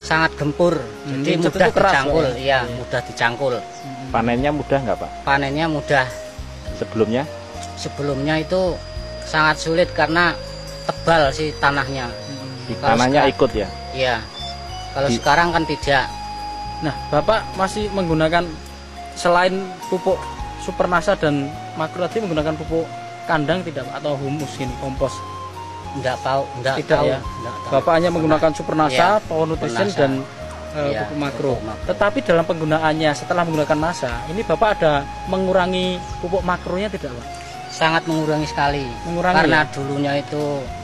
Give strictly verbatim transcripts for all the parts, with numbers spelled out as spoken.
sangat gempur, hmm, jadi mudah keras, dicangkul, ya? Iya, mudah dicangkul. Panennya mudah nggak Pak? Panennya mudah. Sebelumnya? Sebelumnya itu sangat sulit karena tebal sih tanahnya. Di tanahnya ikut ya? Iya. Kalau Di... sekarang kan tidak. Nah, Bapak masih menggunakan selain pupuk Supernasa dan Makro tadi menggunakan pupuk kandang tidak Pak? Atau humus ini, kompos? Enggak tahu, enggak tidak tahu, ya. Enggak tahu. Bapak hanya menggunakan Supernasa, ya, Power Nutrition dan uh, ya, pupuk makro. pupuk makro. Tetapi dalam penggunaannya setelah menggunakan Nasa, ini Bapak ada mengurangi pupuk makronya tidak Pak? Sangat mengurangi sekali. Mengurangi karena ya? dulunya itu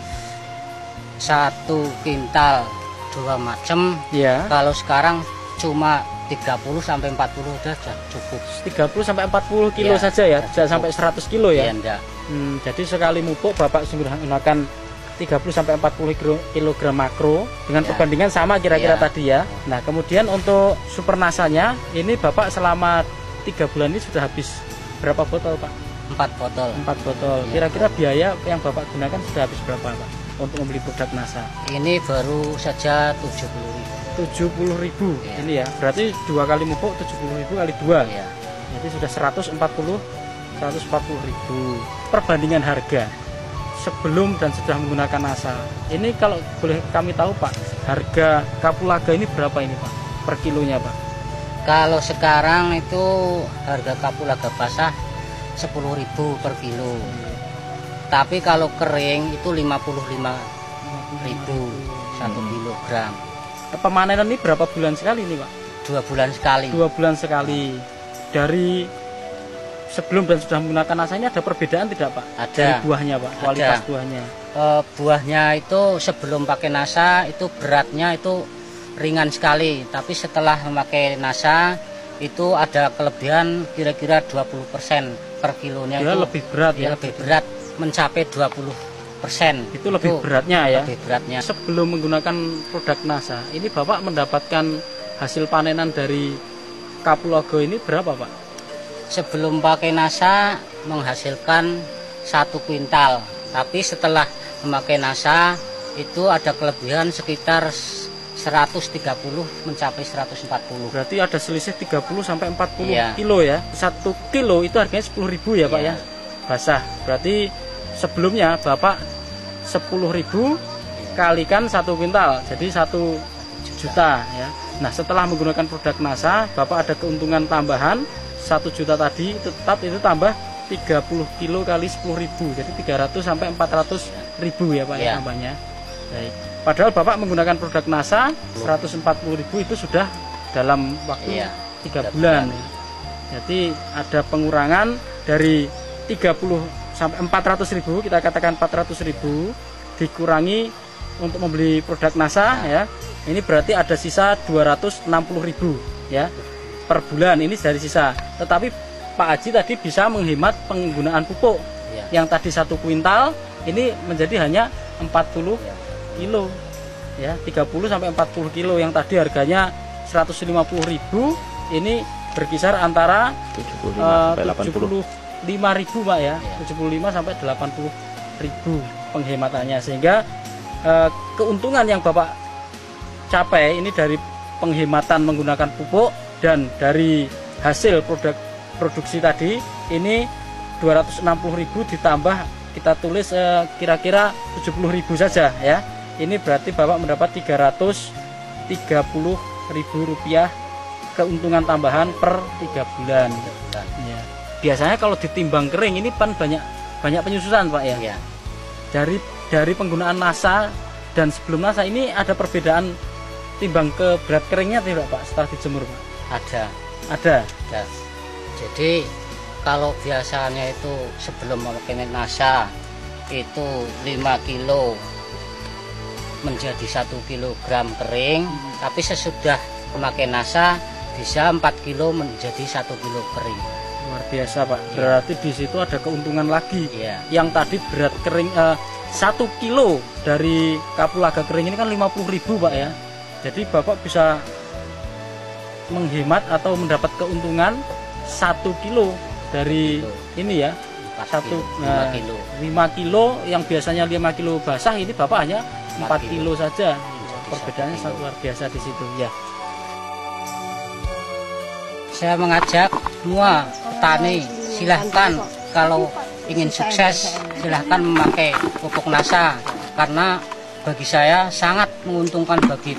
satu kintal dua macam. Ya. Kalau sekarang cuma tiga puluh sampai empat puluh udah cukup. tiga puluh sampai empat puluh kilo ya, saja ya, tidak sampai seratus kilo ya. Ya enggak. Hmm, jadi sekali pupuk Bapak menggunakan tiga puluh sampai empat puluh kilogram makro dengan ya. Perbandingan sama kira-kira ya. Tadi ya. Nah, kemudian untuk Supernasanya ini Bapak selama tiga bulan ini sudah habis berapa botol Pak? Empat botol. Empat botol. Kira-kira ya. Biaya yang Bapak gunakan sudah habis berapa Pak untuk membeli produk Nasa? Ini baru saja tujuh puluh ribu. tujuh puluh ribu ya. Ini ya, berarti dua kali pupuk tujuh puluh ribu kali dua ya. Jadi sudah seratus empat puluh ribu. Perbandingan harga sebelum dan sudah menggunakan Nasa ini kalau boleh kami tahu Pak, harga kapulaga ini berapa ini Pak per kilonya Pak? Kalau sekarang itu harga kapulaga basah sepuluh ribu per kilo, tapi kalau kering itu lima puluh lima ribu satu kilogram. Pemanenan ini berapa bulan sekali ini Pak? Dua bulan sekali. Dua bulan sekali. Dari sebelum dan sudah menggunakan Nasa ini ada perbedaan tidak Pak? Ada. Dari buahnya Pak, kualitas ada. buahnya. E, buahnya itu sebelum pakai Nasa itu beratnya itu ringan sekali, tapi setelah memakai Nasa itu ada kelebihan kira-kira dua puluh persen per kilonya. Dia itu lebih berat ya, ya? Lebih berat, mencapai dua puluh persen. Itu lebih itu beratnya ya? Lebih beratnya. Sebelum menggunakan produk Nasa, ini Bapak mendapatkan hasil panenan dari kapulaga ini berapa Pak? Sebelum pakai Nasa menghasilkan satu kuintal, tapi setelah memakai Nasa itu ada kelebihan sekitar seratus tiga puluh mencapai seratus empat puluh. Berarti ada selisih tiga puluh sampai empat puluh iya. kilo ya. Satu kilo itu harganya sepuluh ribu ya Pak iya. ya. Basah. Berarti sebelumnya Bapak sepuluh ribu kalikan satu kuintal, jadi satu juta ya. Nah, setelah menggunakan produk Nasa, Bapak ada keuntungan tambahan satu juta tadi, tetap itu tambah tiga puluh kilo kali sepuluh ribu, jadi tiga ratus sampai empat ratus ribu ya Pak ya, ya tambahnya. Baik. Padahal Bapak menggunakan produk Nasa seratus empat puluh ribu itu sudah dalam waktu ya, tiga bulan. bulan. Jadi ada pengurangan dari tiga puluh sampai empat ratus ribu, kita katakan empat ratus ribu dikurangi untuk membeli produk Nasa nah. ya. Ini berarti ada sisa dua ratus enam puluh ribu ya per bulan, ini dari sisa. Tetapi Pak Haji tadi bisa menghemat penggunaan pupuk ya. Yang tadi satu kuintal ini menjadi hanya empat puluh kilo ya, tiga puluh sampai empat puluh kilo. Yang tadi harganya seratus lima puluh ribu ini berkisar antara tujuh puluh lima sampai delapan puluh lima ribu Pak ya, tujuh puluh lima sampai delapan puluh ribu penghematannya, sehingga eh, keuntungan yang Bapak capai ini dari penghematan menggunakan pupuk dan dari hasil produk produksi tadi ini dua ratus enam puluh ribu ditambah kita tulis kira-kira eh, tujuh puluh ribu saja ya. Ini berarti Bapak mendapat tiga ratus tiga puluh ribu rupiah keuntungan tambahan per tiga bulan. Ya. Biasanya kalau ditimbang kering ini kan banyak banyak penyusutan Pak ya. ya. Dari dari penggunaan Nasa dan sebelum Nasa ini ada perbedaan timbang ke berat keringnya tidak Pak setelah dijemur Pak? Ada. Ada. Ada. Jadi kalau biasanya itu sebelum memakai Nasa itu lima kilo menjadi satu kilogram kering, hmm. tapi sesudah memakai Nasa bisa empat kilo menjadi satu kilo kering. Luar biasa Pak. Ya. Berarti di situ ada keuntungan lagi. Ya. Yang tadi berat kering eh, satu kilo dari kapulaga kering ini kan lima puluh ribu Pak ya. Jadi Bapak bisa menghemat atau mendapat keuntungan satu kilo dari kilo. Ini ya, satu lima kilo. lima kilo yang biasanya lima kilo basah ini Bapak hanya empat kilo saja. Menjadi perbedaannya sangat luar biasa di situ ya. Saya mengajak semua petani, silahkan kalau ingin sukses silahkan memakai pupuk NASA, karena bagi saya sangat menguntungkan bagi